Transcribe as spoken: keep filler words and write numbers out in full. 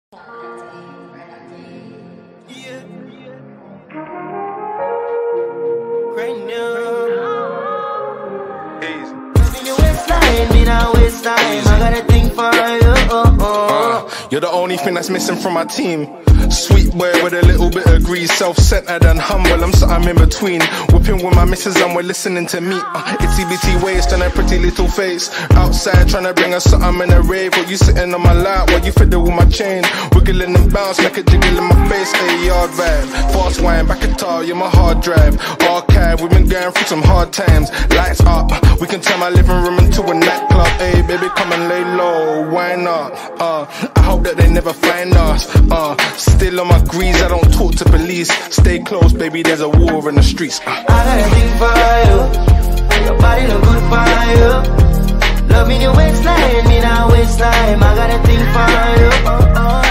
Yeah. Kranium. Easy. Loving your waistline, me now waste time. I got a thing for you. Oh, oh. Uh, you're the only thing that's missing from my team. Sweet boy with a little bit of grease, self-centered and humble, I'm something in between. Whipping with my missus and we're listening to me. uh, Itty bitty waist and a pretty little face. Outside trying to bring us something in a rave. While you sitting on my lap, while you fiddle with my chain. Wiggling and bounce, make it jiggle in my face. A yard vibe, fast wine, back guitar, you're my hard drive. Archive, we've been going through some hard times. Lights up, we can turn my living room into a nightclub. Hey baby, come and lay low, why not? Uh, I hope that they never find us. Uh, Still on my grease, I don't talk to police. Stay close, baby, there's a war in the streets. uh. I got a thing for you. Your body look good for you. Loving your waistline, me now waste time. I got a thing for you. Oh, oh.